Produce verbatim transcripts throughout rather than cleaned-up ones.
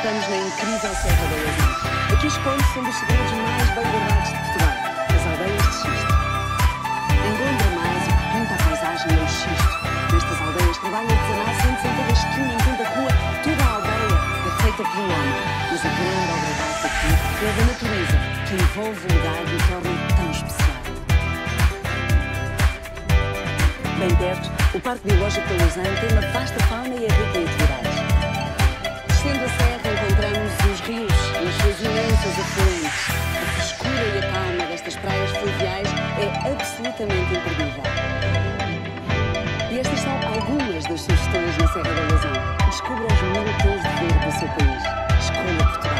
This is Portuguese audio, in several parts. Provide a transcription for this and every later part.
Estamos na incrível Serra da Lousã. Aqui esconde-se um dos segredos mais bem guardados de Portugal, as aldeias de xisto. Engombra mais o que pinta a paisagem é o xisto. Nestas aldeias trabalha artesanal, sente-se em cada esquina, em cada rua, toda a aldeia é feita pelo homem. Mas a grande obra aqui é da natureza, que envolve o lugar e o torna tão especial. Bem perto, o Parque Biológico da Lousã tem uma vasta fauna e é rica em atividades. Descendo a serra, encontramos os rios e as suas imensas afluentes. A frescura e a calma destas praias fluviais é absolutamente imperdível. E estas são algumas das sugestões na Serra da Lousã. Descubra os mil tons de verde do seu país. Escolha Portugal.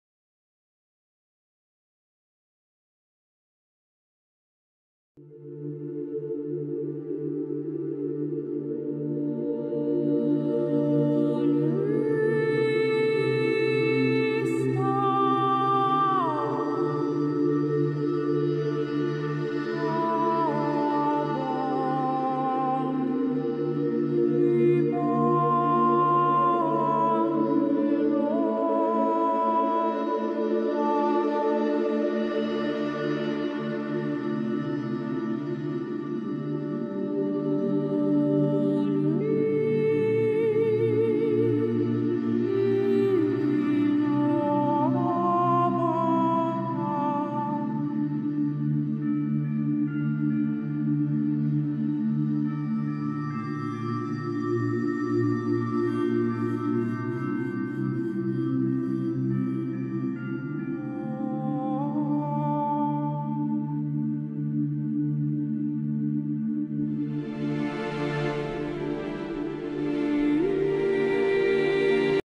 Thank you.